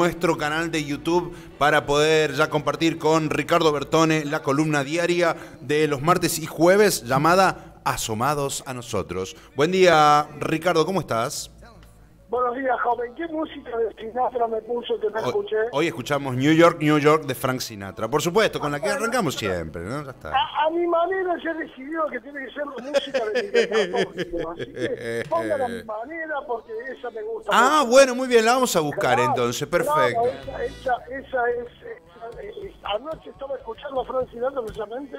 nuestro canal de YouTube para poder ya compartir con Ricardo Bertone la columna diaria de los martes y jueves llamada Asomados a Nosotros. Buen día, Ricardo, ¿cómo estás? Buenos días, joven. ¿Qué música de Sinatra me puso que no escuché? Hoy escuchamos New York, New York de Frank Sinatra. Por supuesto, con la que arrancamos siempre, ¿no? Ya está. A mi manera ya he decidido que tiene que ser la música de Miguel Católico. Así que póngala a mi manera porque esa me gusta. Ah, mucho. bueno, muy bien, la vamos a buscar entonces. Perfecto. Claro, esa es. Anoche estaba escuchando a Frank Sinatra precisamente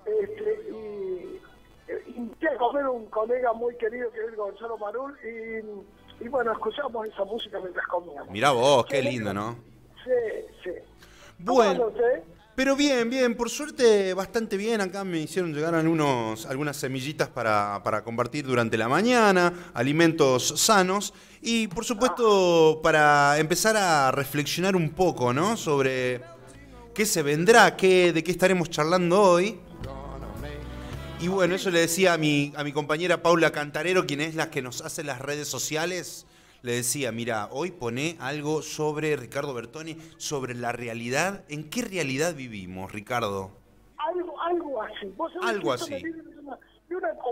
y invité a comer un colega muy querido que es Gonzalo Marul y bueno, escuchamos esa música mientras comíamos. Mirá vos, qué lindo, ¿no? Sí. Bueno, pero bien, por suerte bastante bien. Acá me hicieron llegar algunas semillitas para compartir durante la mañana, alimentos sanos y por supuesto para empezar a reflexionar un poco, ¿no? Sobre qué se vendrá, de qué estaremos charlando hoy. Y bueno, eso le decía a mi compañera Paula Cantarero, quien es la que nos hace las redes sociales. Le decía, mira, hoy pone algo sobre Ricardo Bertone, sobre la realidad. ¿En qué realidad vivimos, Ricardo? Algo así. ¿Vos sabés algo que esto así. me viene de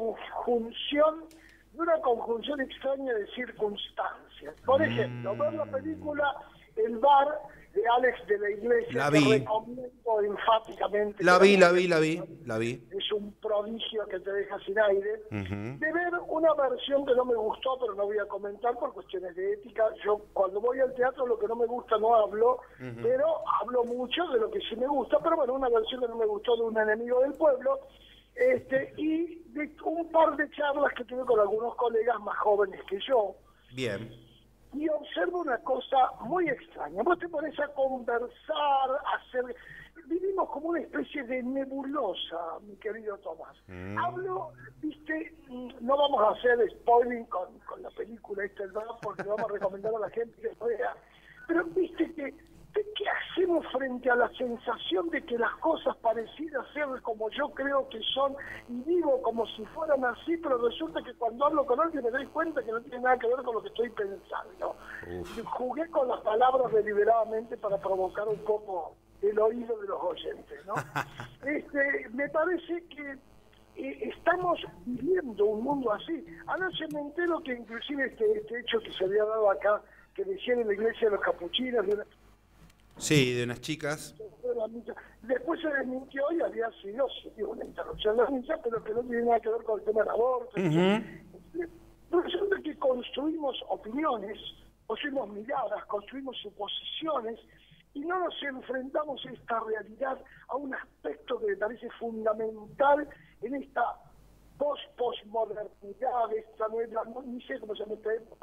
una conjunción extraña de circunstancias? Por ejemplo, ver la película El bar de Alex de la Iglesia, La que vi. recomiendo enfáticamente. La vi. Es un prodigio que te deja sin aire. Uh-huh. De ver una versión que no me gustó, pero no voy a comentar por cuestiones de ética. Yo cuando voy al teatro lo que no me gusta no hablo, Uh-huh. pero hablo mucho de lo que sí me gusta. Pero bueno, una versión que no me gustó de Un enemigo del pueblo. Y de un par de charlas que tuve con algunos colegas más jóvenes que yo. Bien. Y observo una cosa muy extraña. Vos te pones a conversar, vivimos como una especie de nebulosa, mi querido Tomás. Hablo, viste, no vamos a hacer spoiling con la película esta, porque vamos a recomendar a la gente que lo vea. Pero viste ¿qué hacemos frente a la sensación de que las cosas parecidas ser como yo creo que son y digo como si fueran así, pero resulta que cuando hablo con alguien me doy cuenta que no tiene nada que ver con lo que estoy pensando? Jugué con las palabras deliberadamente para provocar un poco el oído de los oyentes, ¿no? Me parece que estamos viviendo un mundo así. Anoche me entero que inclusive este hecho que se había dado acá, que decían en la iglesia de los capuchinos, Sí, de unas chicas. Después se desmintió y había sido una interrupción de la misa, pero que no tiene nada que ver con el tema del aborto. Uh-huh. Resulta que construimos opiniones, construimos miradas, construimos suposiciones y no nos enfrentamos a esta realidad, a un aspecto que me parece fundamental en esta postmodernidad, esta nueva, ni sé cómo se llama,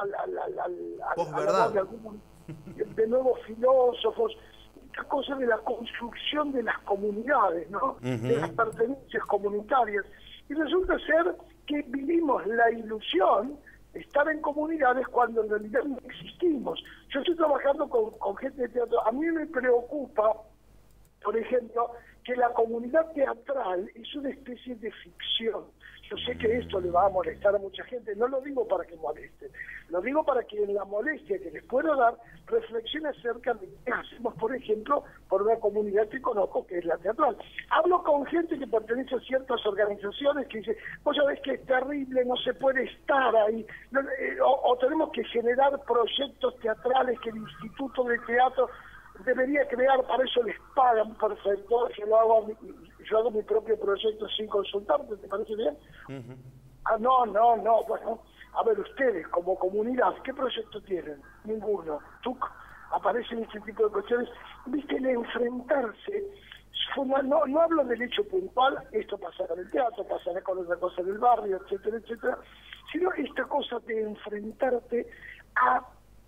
de nuevos filósofos, esta cosa de la construcción de las comunidades, ¿no? Uh-huh. De las pertenencias comunitarias. Y resulta ser que vivimos la ilusión de estar en comunidades cuando en realidad no existimos. Yo estoy trabajando con gente de teatro. A mí me preocupa, por ejemplo, que la comunidad teatral es una especie de ficción. Yo sé que esto le va a molestar a mucha gente, no lo digo para que moleste, lo digo para que en la molestia que les puedo dar, reflexione acerca de qué hacemos, por ejemplo, por una comunidad que conozco, que es la teatral. Hablo con gente que pertenece a ciertas organizaciones que dice, vos sabés que es terrible, no se puede estar ahí, o tenemos que generar proyectos teatrales que el Instituto de Teatro debería crear, para eso les pagan, perfecto, yo hago mi propio proyecto sin consultarte, ¿te parece bien? Uh-huh. No, bueno, a ver, ustedes como comunidad, ¿qué proyecto tienen? Ninguno. Aparecen este tipo de cuestiones, viste, el enfrentarse, no hablo del hecho puntual, esto pasará en el teatro, pasará con otra cosa del barrio, etcétera, sino esta cosa de enfrentarte a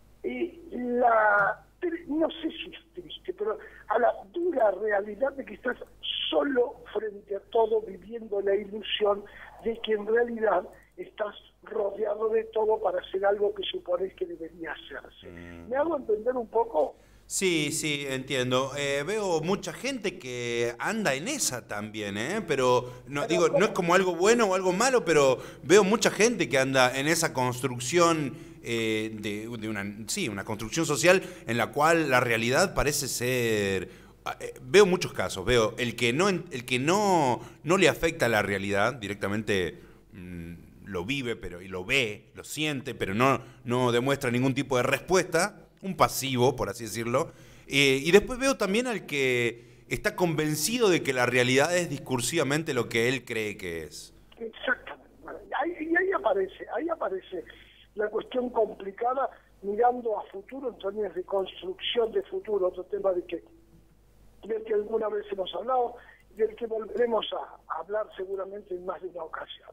no sé si es triste, pero a la dura realidad de que estás solo frente a todo, viviendo la ilusión de que en realidad estás rodeado de todo para hacer algo que supones que debería hacerse. ¿Me hago entender un poco? Sí, entiendo. Veo mucha gente que anda en esa también, pero no es como algo bueno o algo malo, pero veo mucha gente que anda en esa construcción sí, una construcción social en la cual la realidad parece ser... Veo muchos casos, veo el que no le afecta a la realidad, directamente lo vive y lo ve, lo siente, pero no demuestra ningún tipo de respuesta, un pasivo, por así decirlo. Y después veo también al que está convencido de que la realidad es discursivamente lo que él cree que es. Exactamente. Y ahí aparece la cuestión complicada mirando a futuro en términos de construcción de futuro, otro tema del que alguna vez hemos hablado, del que volveremos a hablar seguramente en más de una ocasión.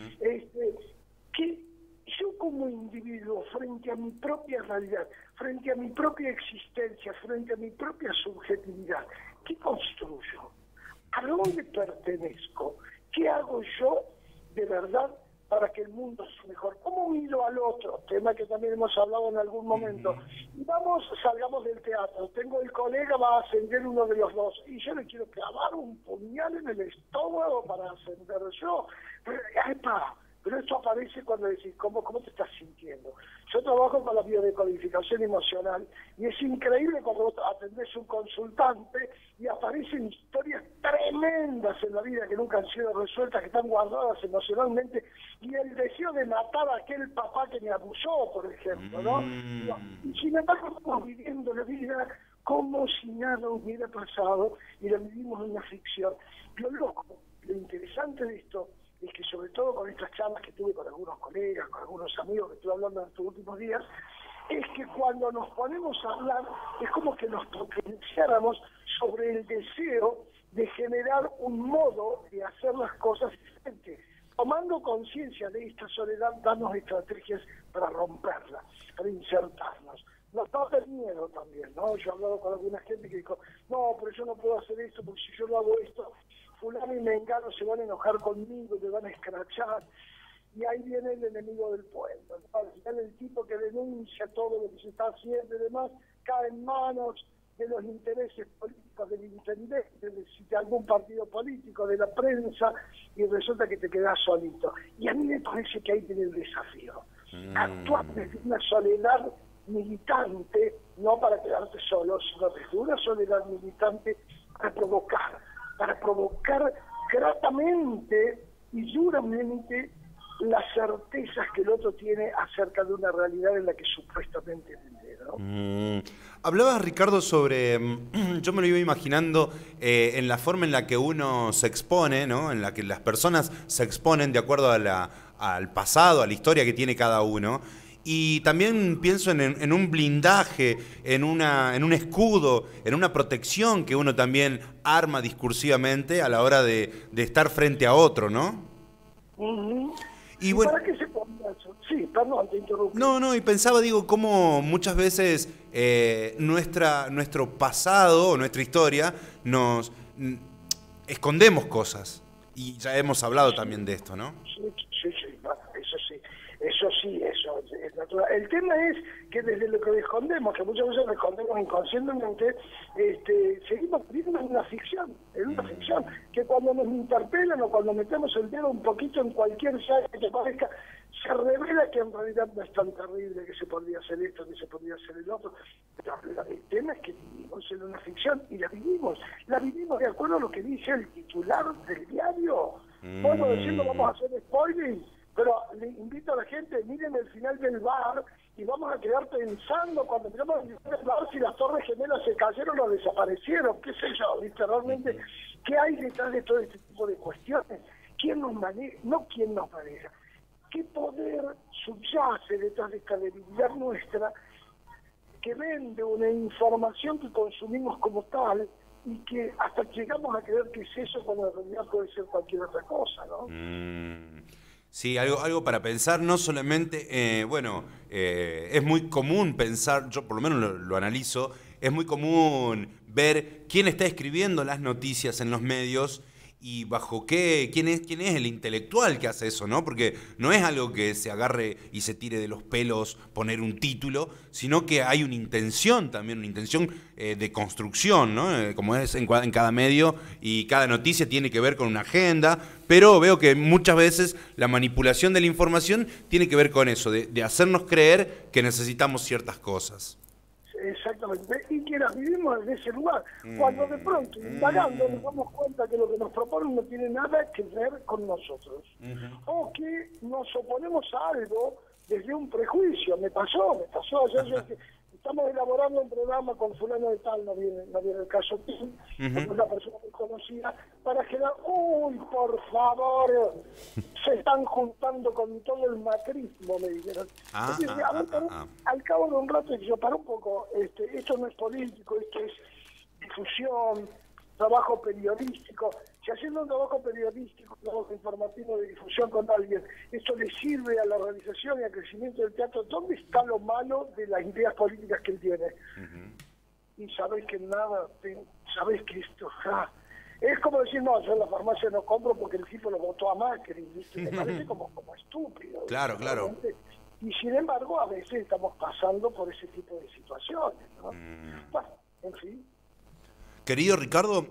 Que yo como individuo, frente a mi propia realidad, frente a mi propia existencia, frente a mi propia subjetividad, ¿qué construyo? ¿A dónde pertenezco? ¿Qué hago yo de verdad para que el mundo sea mejor? ¿Cómo miro al otro? Tema que también hemos hablado en algún momento. Y salgamos del teatro. Tengo el colega, va a ascender uno de los dos. Y yo le quiero clavar un puñal en el estómago para ascender yo. Pero esto aparece cuando decís, ¿cómo te estás sintiendo? Yo trabajo con la biodecodificación emocional y es increíble cuando vos atendés un consultante y aparecen historias tremendas en la vida que nunca han sido resueltas, que están guardadas emocionalmente, y el deseo de matar a aquel papá que me abusó, por ejemplo, ¿no? Y sin embargo estamos viviendo la vida como si nada hubiera pasado y la vivimos en una ficción. Lo loco, lo interesante de esto es que sobre todo con estas charlas que tuve con algunos colegas, con algunos amigos que estuve hablando en estos últimos días, es que cuando nos ponemos a hablar es como que nos potenciáramos sobre el deseo de generar un modo de hacer las cosas diferentes. Tomando conciencia de esta soledad, darnos estrategias para romperla, para insertarnos. No tener miedo también, ¿no? Yo he hablado con alguna gente que dijo, no, pero yo no puedo hacer esto porque si yo no hago esto, fulano y mengano se van a enojar conmigo, me van a escrachar, y ahí viene el enemigo del pueblo. Al final el tipo que denuncia todo lo que se está haciendo y demás, cae en manos de los intereses políticos del intendente, de algún partido político, de la prensa, y resulta que te quedás solito. Y a mí me parece que ahí tiene el desafío. Actuar desde una soledad militante, no para quedarte solo, sino desde una soledad militante para provocar gratamente y duramente las certezas que el otro tiene acerca de una realidad en la que supuestamente vive, ¿no? Hablabas, Ricardo, sobre, yo me lo iba imaginando en la forma en la que uno se expone, ¿no? En la que las personas se exponen de acuerdo al pasado, a la historia que tiene cada uno. Y también pienso en un blindaje, en un escudo, en una protección que uno también arma discursivamente a la hora de estar frente a otro, ¿no? ¿Y bueno, para qué se pone eso? Sí, perdón, te interrumpí. No, y pensaba, digo, cómo muchas veces nuestro pasado o nuestra historia escondemos cosas. Y ya hemos hablado también de esto, ¿no? Sí, eso es natural. El tema es que desde lo que escondemos, que muchas veces lo escondemos inconscientemente, seguimos viviendo en una ficción, que cuando nos interpelan o cuando metemos el dedo un poquito en cualquier llaga que te parezca, se revela que en realidad no es tan terrible, que se podría hacer esto, que se podría hacer el otro. Pero el tema es que vivimos en una ficción y la vivimos de acuerdo a lo que dice el titular del diario. Bueno, diciendo vamos a hacer spoiling, pero le invito a la gente, miren el final del bar y vamos a quedar pensando cuando miramos el final del bar si las torres gemelas se cayeron o desaparecieron, qué sé yo, ¿viste? Realmente, ¿qué hay detrás de todo este tipo de cuestiones? ¿Quién nos maneja? No quién nos maneja. ¿Qué poder subyace detrás de esta debilidad nuestra que vende una información que consumimos como tal y que hasta llegamos a creer que es eso cuando en realidad puede ser cualquier otra cosa, ¿no? Sí, algo para pensar, no solamente, es muy común pensar, yo por lo menos lo analizo, es muy común ver quién está escribiendo las noticias en los medios y bajo quién es el intelectual que hace eso, ¿no? Porque no es algo que se agarre y se tire de los pelos poner un título, sino que hay una intención también, una intención de construcción, ¿no? Como es en cada medio, y cada noticia tiene que ver con una agenda, pero veo que muchas veces la manipulación de la información tiene que ver con eso, de hacernos creer que necesitamos ciertas cosas. Exactamente, y que las vivimos en ese lugar. Cuando de pronto, indagando, nos damos cuenta que lo que nos proponen no tiene nada que ver con nosotros. O que nos oponemos a algo desde un prejuicio. Me pasó. Estamos elaborando un programa con fulano de tal, no viene el caso aquí, con una persona muy conocida, para generar, uy, por favor, se están juntando con todo el macrismo, me dijeron. Al cabo de un rato, yo paro un poco, esto no es político, esto es difusión, trabajo periodístico. Si haciendo un trabajo periodístico, un trabajo informativo de difusión con alguien, esto le sirve a la realización y al crecimiento del teatro, ¿dónde está lo malo de las ideas políticas que él tiene? Y sabés que nada, sabés que esto, es como decir, no, yo en la farmacia no compro porque el tipo lo votó a Macri, ¿viste? Me parece como estúpido. Claro. Y sin embargo, a veces estamos pasando por ese tipo de situaciones, ¿no? Bueno, en fin. Querido Ricardo,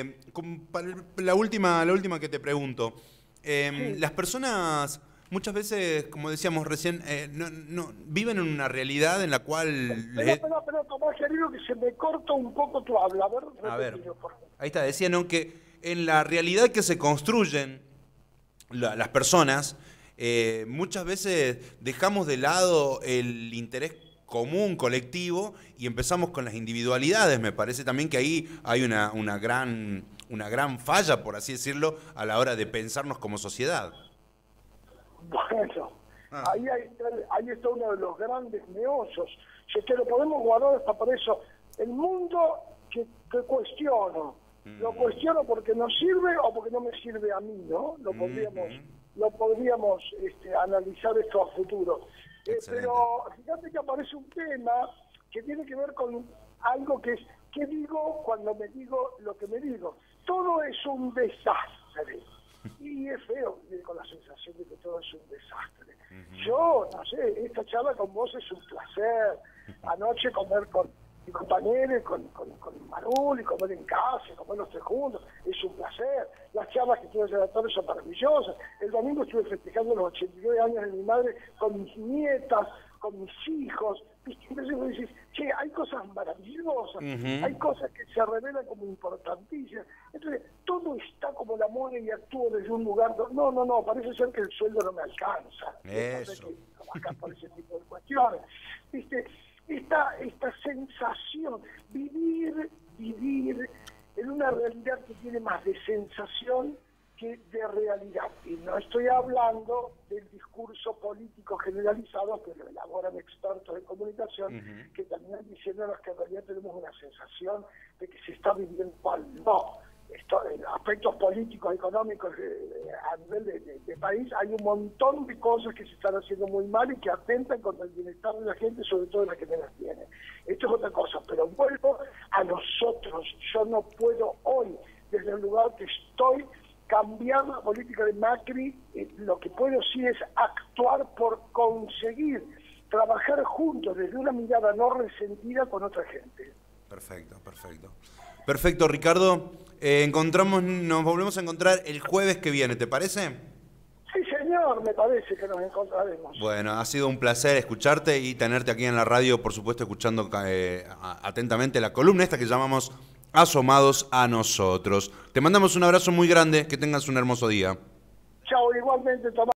la última que te pregunto. Sí. Las personas muchas veces, como decíamos recién, no viven en una realidad en la cual... Pero, Tomás, querido, que se me corta un poco tu habla. A ver, ahí está, decía, ¿no?, que en la realidad que se construyen las personas, muchas veces dejamos de lado el interés común, colectivo, y empezamos con las individualidades. Me parece también que ahí hay una gran falla, por así decirlo, a la hora de pensarnos como sociedad. Bueno, ahí está uno de los grandes meollos. Si es que lo podemos guardar hasta por eso. El mundo que cuestiono, lo cuestiono porque nos sirve o porque no me sirve a mí, ¿no? Lo podríamos analizar esto a futuro. Pero fíjate que aparece un tema que tiene que ver con algo que es, ¿qué digo cuando me digo lo que me digo? Todo es un desastre. Y es feo vivir con la sensación de que todo es un desastre. Yo, no sé, esta charla con vos es un placer. Anoche comer con mi compañero, con Marul, y comer en casa, y comer los tres juntos, es un placer. Las charlas que tuve en la tarde son maravillosas. El domingo estuve festejando los 89 años de mi madre con mis nietas, con mis hijos. Entonces vos decís, che, hay cosas maravillosas, hay cosas que se revelan como importantísimas. Entonces, todo está como la moda y actúo desde un lugar. No, parece ser que el sueldo no me alcanza. Eso. Que trabajar por ese tipo de cuestiones. ¿Viste? Esta sensación, vivir en una realidad que tiene más de sensación que de realidad. Y no estoy hablando del discurso político generalizado que lo elaboran expertos en comunicación, que terminan diciéndonos que en realidad tenemos una sensación de que se está viviendo mal. No, en aspectos políticos, económicos, a nivel de país, hay un montón de cosas que se están haciendo muy mal y que atentan contra el bienestar de la gente, sobre todo de la que menos tiene. Esto es otra cosa, pero vuelvo a nosotros. Yo no puedo hoy, desde el lugar que estoy, cambiar la política de Macri. Lo que puedo sí es actuar por conseguir trabajar juntos desde una mirada no resentida con otra gente. Perfecto, Ricardo. Nos volvemos a encontrar el jueves que viene, ¿te parece? Sí, señor, me parece que nos encontraremos. Bueno, ha sido un placer escucharte y tenerte aquí en la radio, por supuesto, escuchando atentamente la columna esta que llamamos Asomados a Nosotros. Te mandamos un abrazo muy grande, que tengas un hermoso día. Chao, igualmente, Tomás.